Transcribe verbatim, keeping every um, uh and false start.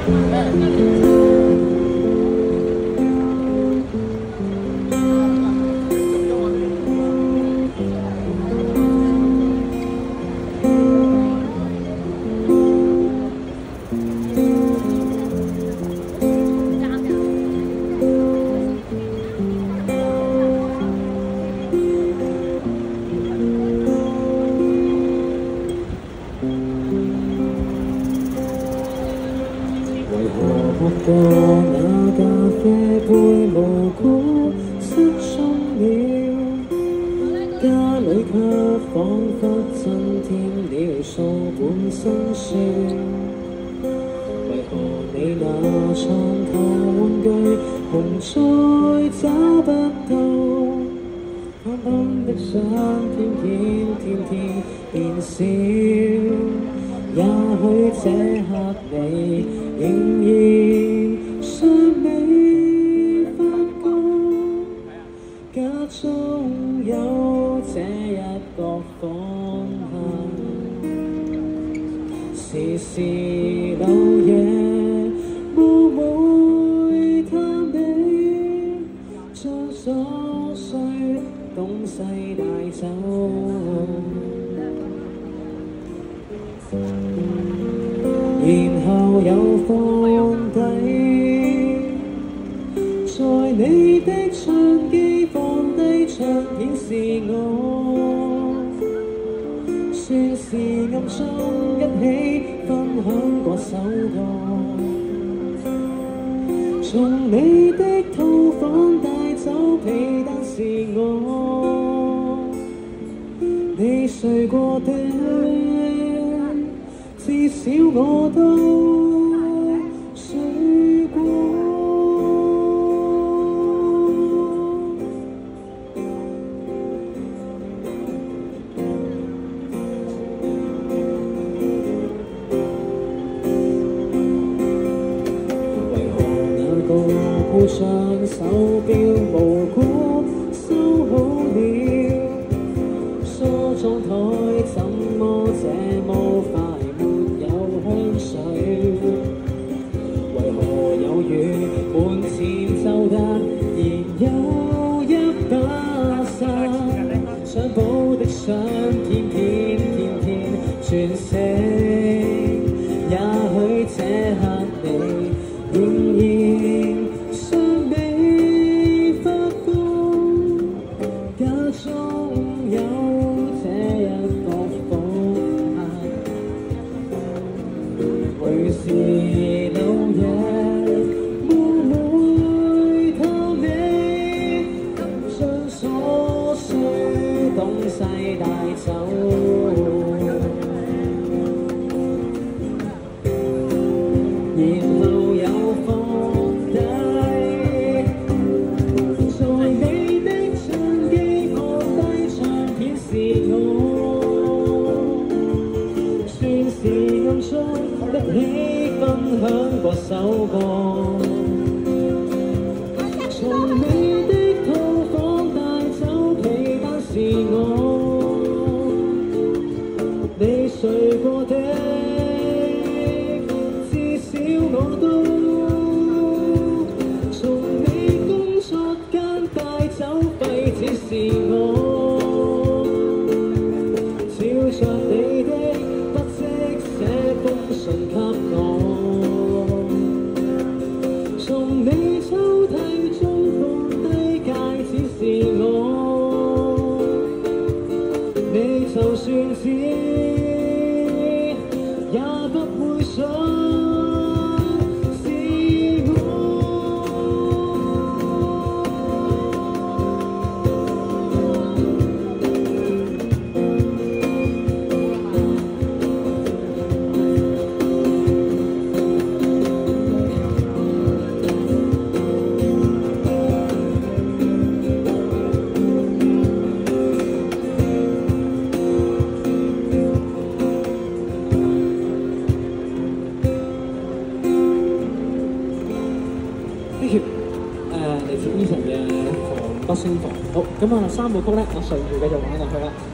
喝過那咖啡杯無故失蹤了，家裏卻彷彿增添了數本新書。為何你那床頭玩具紅再找不到？啱啱的相偏偏天天變少，也許這刻你仍然尚未發覺，家中有這一個方向，時時漏夜冒昧探你，將瑣碎東西帶走。然後又放低，在你的唱機放低唱片是我，算是暗中一起分享過首歌。從你的套房帶走被單是我，你睡過的。至少我都睡過。為何那個故障手錶無故收好了？梳妝台怎麼這麼快？為何有雨滿前奏突然有一把傘，相簿的相片片天天轉色，也許這刻你仍然尚未發覺，家中有這一個方向。會是老夜冒昧探你，將瑣碎東西帶走，然後又放低，在你的唱機放低唱片是我，算是暗中一起分享過首歌。從你的套房帶走被單是我，你睡過的至少我都從你工作間帶走廢紙是我，照着你的筆跡寫封信給我，從你抽屜中放低戒指是我，你就算知也不會想是我。呢條誒嚟自 Eason 嘅《防不勝防》。好，咁啊三部曲咧，我順住繼續玩落去啦。